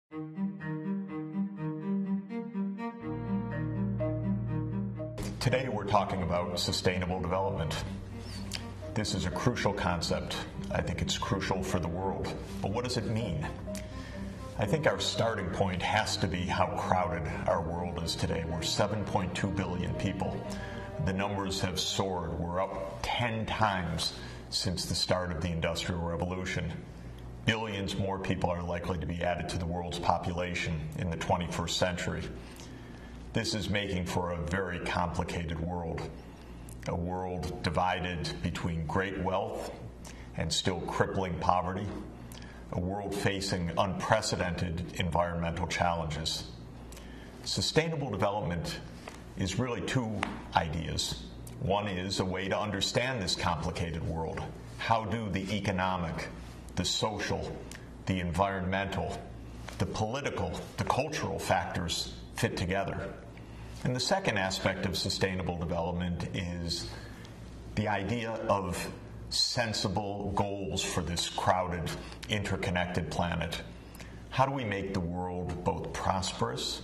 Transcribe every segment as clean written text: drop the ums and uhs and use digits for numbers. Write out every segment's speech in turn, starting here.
Today we're talking about sustainable development. This is a crucial concept. I think it's crucial for the world. But what does it mean? I think our starting point has to be how crowded our world is today. We're 7.2 billion people. The numbers have soared. We're up 10 times since the start of the Industrial Revolution. Billions more people are likely to be added to the world's population in the 21st century. This is making for a very complicated world, a world divided between great wealth and still crippling poverty, a world facing unprecedented environmental challenges. Sustainable development is really two ideas. One is a way to understand this complicated world. How do the economic, the social, the environmental, the political, the cultural factors fit together? And the second aspect of sustainable development is the idea of sensible goals for this crowded, interconnected planet. How do we make the world both prosperous,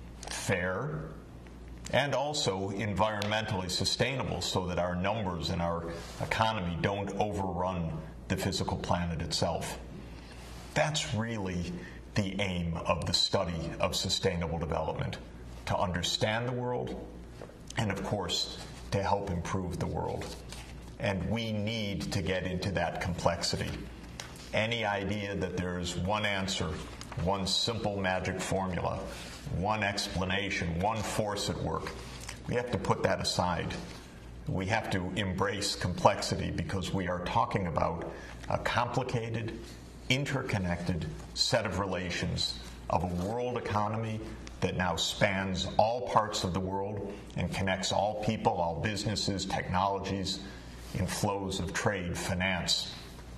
fair, and also environmentally sustainable so that our numbers and our economy don't overrun the physical planet itself? That's really the aim of the study of sustainable development, to understand the world and, of course, to help improve the world. And we need to get into that complexity. Any idea that there's one answer, one simple magic formula, one explanation, one force at work, we have to put that aside. We have to embrace complexity because we are talking about a complicated, interconnected set of relations of a world economy that now spans all parts of the world and connects all people, all businesses, technologies, in flows of trade, finance,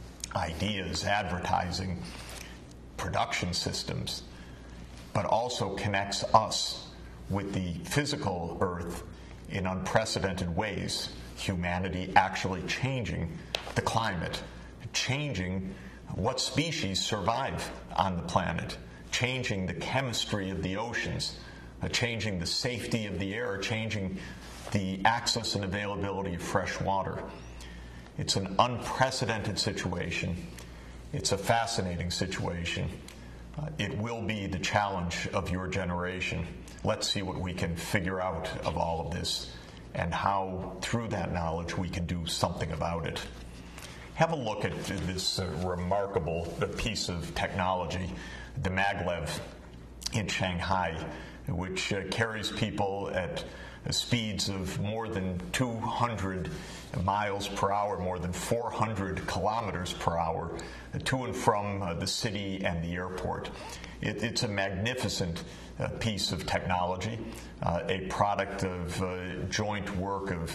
ideas, advertising, production systems, but also connects us with the physical earth in unprecedented ways. Humanity actually changing the climate, changing what species survive on the planet, changing the chemistry of the oceans, changing the safety of the air, changing the access and availability of fresh water. It's an unprecedented situation. It's a fascinating situation. It will be the challenge of your generation. Let's see what we can figure out of all of this and how, through that knowledge, we can do something about it. Have a look at this remarkable piece of technology, the maglev in Shanghai, which carries people at speeds of more than 200 miles per hour, more than 400 kilometers per hour, to and from the city and the airport. It's a magnificent piece of technology, a product of joint work of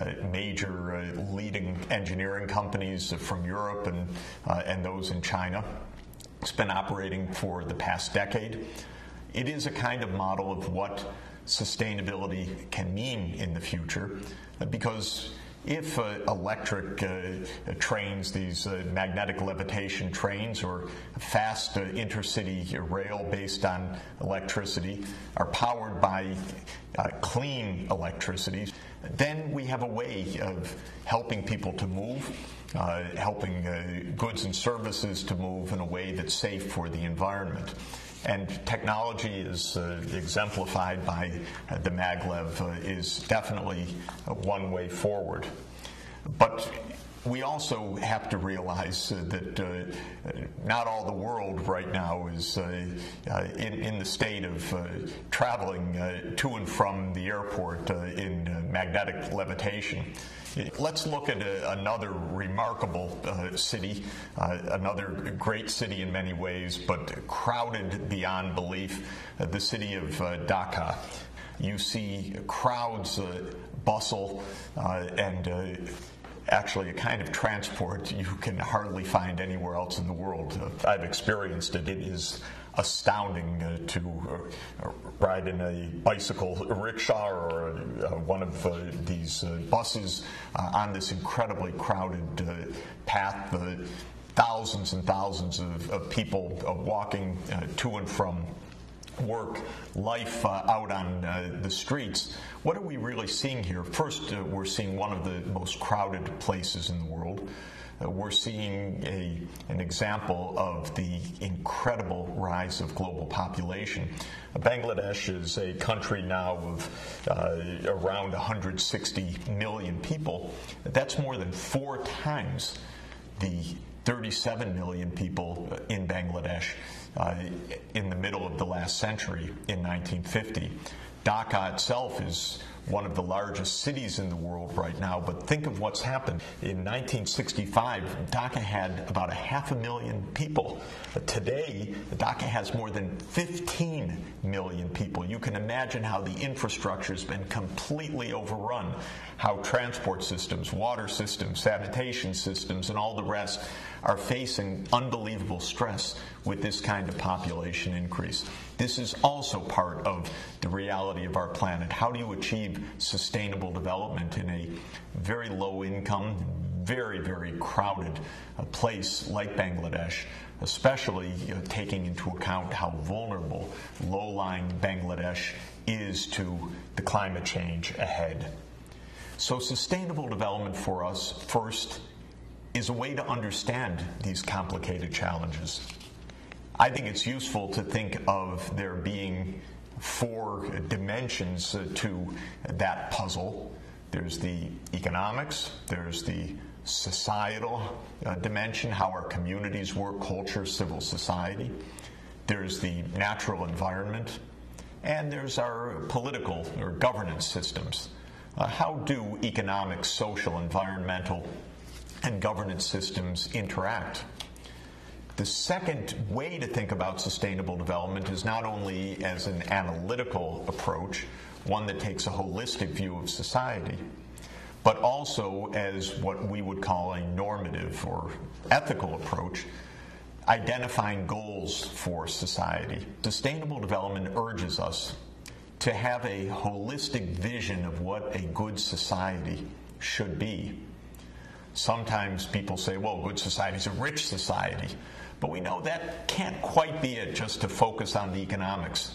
major leading engineering companies from Europe and those in China. It's been operating for the past decade. It is a kind of model of what sustainability can mean in the future, because if electric trains, these magnetic levitation trains, or fast intercity rail based on electricity, are powered by clean electricity, then we have a way of helping people to move, helping goods and services to move in a way that's safe for the environment. And technology is exemplified by the maglev is definitely one way forward. But we also have to realize that not all the world right now is in the state of traveling to and from the airport in magnetic levitation. Let's look at another remarkable city, another great city in many ways, but crowded beyond belief, the city of Dhaka. You see crowds, bustle, and actually a kind of transport you can hardly find anywhere else in the world. I've experienced it. It is astounding to ride in a bicycle rickshaw or one of these buses on this incredibly crowded path. thousands and thousands of people walking to and from work, life out on the streets. What are we really seeing here? First, we're seeing one of the most crowded places in the world. We're seeing an example of the incredible rise of global population. Bangladesh is a country now of around 160 million people. That's more than 4 times the 37 million people in Bangladesh in the middle of the last century in 1950. Dhaka itself is one of the largest cities in the world right now, but think of what's happened. In 1965, Dhaka had about 500,000 people. Today, Dhaka has more than 15 million people. You can imagine how the infrastructure has been completely overrun, how transport systems, water systems, sanitation systems, and all the rest are facing unbelievable stress with this kind of population increase. This is also part of the reality of our planet. How do you achieve sustainable development in a very low income, very, very crowded place like Bangladesh, especially taking into account how vulnerable low-lying Bangladesh is to the climate change ahead? So sustainable development for us, first, is a way to understand these complicated challenges. I think it's useful to think of there being 4 dimensions to that puzzle. There's the economics, there's the societal dimension, how our communities work, culture, civil society. There's the natural environment, and there's our political or governance systems. How do economic, social, environmental, and governance systems interact? The second way to think about sustainable development is not only as an analytical approach, one that takes a holistic view of society, but also as what we would call a normative or ethical approach, identifying goals for society. Sustainable development urges us to have a holistic vision of what a good society should be. Sometimes people say, well, good society is a rich society. But we know that can't quite be it, just to focus on the economics.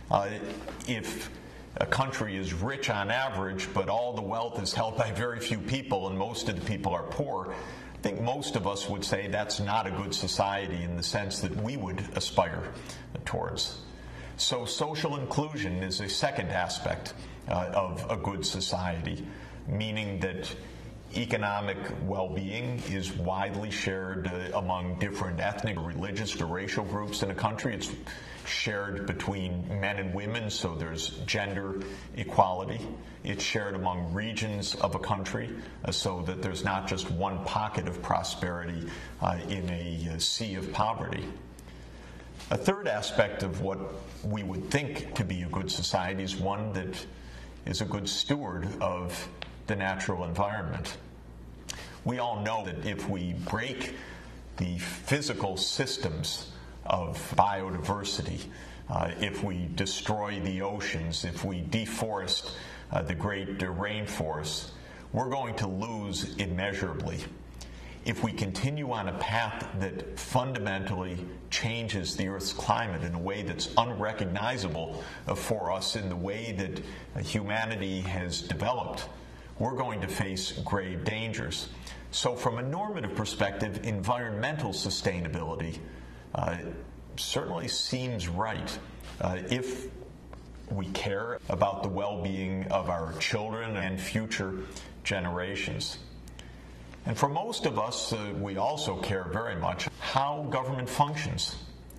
If a country is rich on average, but all the wealth is held by very few people and most of the people are poor, I think most of us would say that's not a good society in the sense that we would aspire towards. So social inclusion is a second aspect of a good society, meaning that economic well-being is widely shared among different ethnic, religious, or racial groups in a country. It's shared between men and women, so there's gender equality. It's shared among regions of a country, so that there's not just one pocket of prosperity in a sea of poverty. A third aspect of what we would think to be a good society is one that is a good steward of the natural environment. We all know that if we break the physical systems of biodiversity, if we destroy the oceans, if we deforest the great rainforests, we're going to lose immeasurably. If we continue on a path that fundamentally changes the Earth's climate in a way that's unrecognizable for us in the way that humanity has developed, we're going to face grave dangers. So from a normative perspective, environmental sustainability certainly seems right if we care about the well-being of our children and future generations. And for most of us, we also care very much how government functions.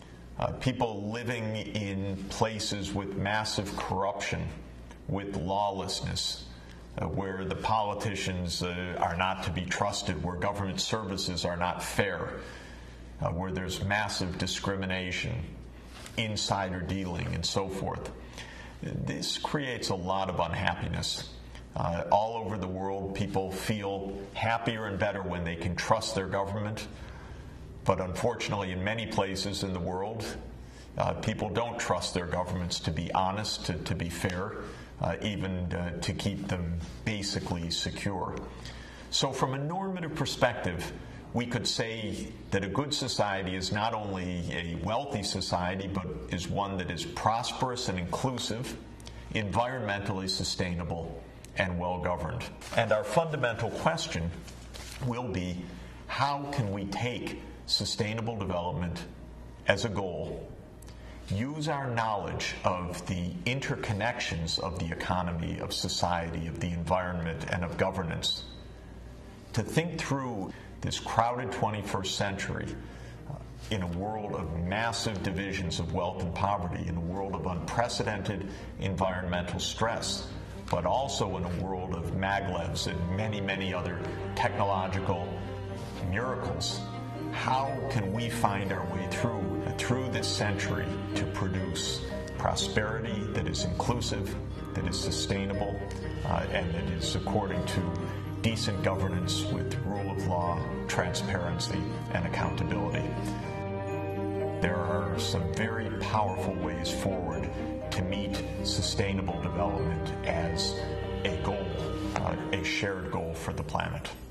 People living in places with massive corruption, with lawlessness, where the politicians are not to be trusted, where government services are not fair, where there's massive discrimination, insider dealing, and so forth. This creates a lot of unhappiness. All over the world, people feel happier and better when they can trust their government. But unfortunately, in many places in the world, people don't trust their governments to be honest, to be fair, even to keep them basically secure. So from a normative perspective, We could say that a good society is not only a wealthy society, but is one that is prosperous and inclusive, environmentally sustainable, and well-governed. And our fundamental question will be, how can we take sustainable development as a goal, use our knowledge of the interconnections of the economy, of society, of the environment, and of governance to think through this crowded 21st century in a world of massive divisions of wealth and poverty, in a world of unprecedented environmental stress, but also in a world of maglevs and many, many other technological miracles. How can we find our way through this century to produce prosperity that is inclusive, that is sustainable, and that is according to decent governance with rule of law, transparency, and accountability? There are some very powerful ways forward to meet sustainable development as a goal, a shared goal for the planet.